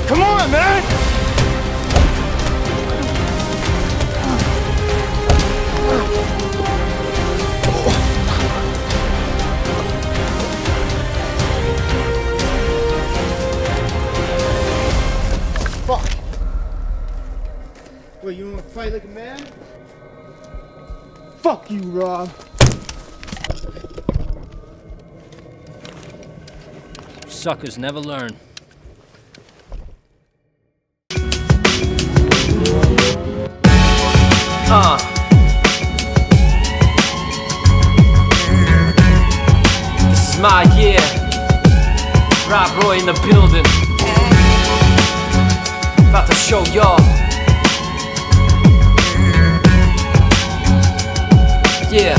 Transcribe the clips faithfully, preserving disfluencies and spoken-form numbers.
Come on, man! Fuck! Well, you wanna fight like a man? Fuck you, Rob! Suckers never learn. Uh. This is my year. Rob Roy in the building. About to show y'all. Yeah.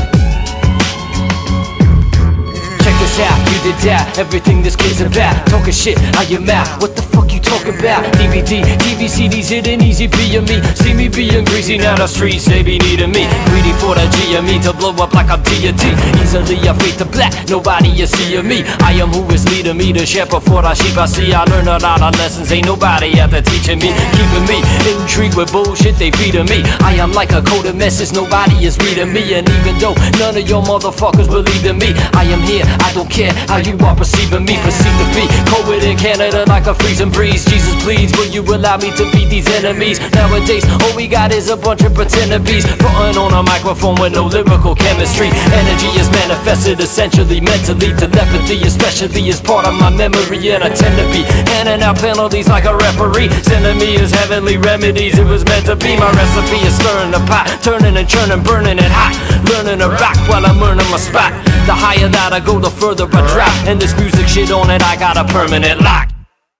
Out, you did that, everything this kid's about. Talking shit, how you mad? What the fuck you talking about? D V D, T V C Ds, it ain't easy being me. See me being greasy, now the streets, they be needing me. Greedy for the G, me to blow up like I'm D and T. Easily I fade to black, nobody is seeing me. I am who is leading me, the shepherd for the sheep I see. I learn a lot of lessons, ain't nobody out there teaching me. Keeping me intrigued with bullshit, they feeding me. I am like a coded message, nobody is reading me. And even though none of your motherfuckers believe in me, I am here, I don't care how you are perceiving me. Perceive to be cold in Canada like a freezing breeze. Jesus please, will you allow me to beat these enemies? Nowadays all we got is a bunch of pretender bees frontin' on a microphone with no lyrical chemistry. Energy is manifested essentially mentally. Telepathy especially is part of my memory, and I tend to be handing out penalties like a referee. Sending me his heavenly remedies, it was meant to be. My recipe is stirring the pot, turning and churning, burning it hot. Learning to rock while I'm earning my spot. The higher that I go, the further I drop. And this music shit on it, I got a permanent lock.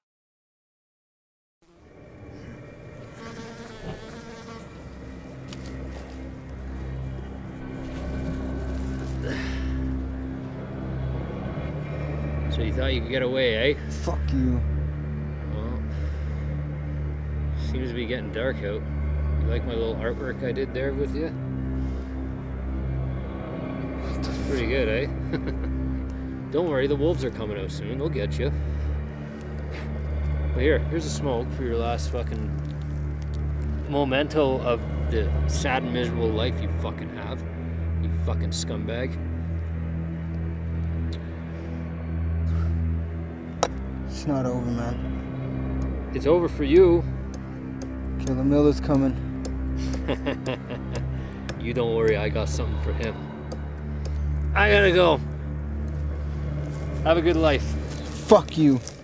So you thought you could get away, eh? Fuck you. Well, seems to be getting dark out. You like my little artwork I did there with you? That's pretty good, eh? Don't worry, the wolves are coming out soon. They'll get you. But here, here's a smoke for your last fucking memento of the sad and miserable life you fucking have. You fucking scumbag. It's not over, man. It's over for you. Killer Miller's coming. You don't worry, I got something for him. I gotta go. Have a good life. Fuck you.